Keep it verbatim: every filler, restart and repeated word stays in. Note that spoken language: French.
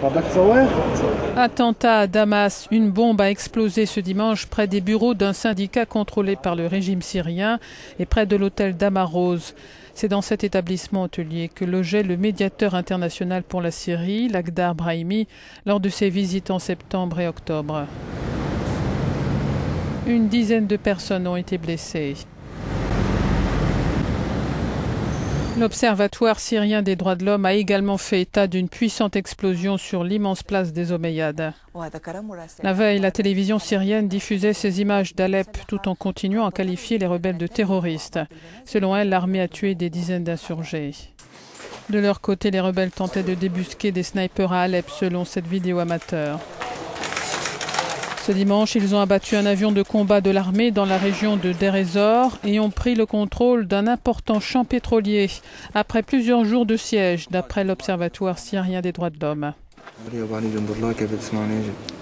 Attentat à Damas, une bombe a explosé ce dimanche près des bureaux d'un syndicat contrôlé par le régime syrien et près de l'hôtel Damarose. C'est dans cet établissement hôtelier que logeait le médiateur international pour la Syrie, Lakhdar Brahimi, lors de ses visites en septembre et octobre. Une dizaine de personnes ont été blessées. L'Observatoire syrien des droits de l'homme a également fait état d'une puissante explosion sur l'immense place des Omeyyades. La veille, la télévision syrienne diffusait ces images d'Alep tout en continuant à qualifier les rebelles de terroristes. Selon elle, l'armée a tué des dizaines d'insurgés. De leur côté, les rebelles tentaient de débusquer des snipers à Alep selon cette vidéo amateur. Ce dimanche, ils ont abattu un avion de combat de l'armée dans la région de Deir ez-Zor et ont pris le contrôle d'un important champ pétrolier après plusieurs jours de siège, d'après l'Observatoire syrien des droits de l'homme.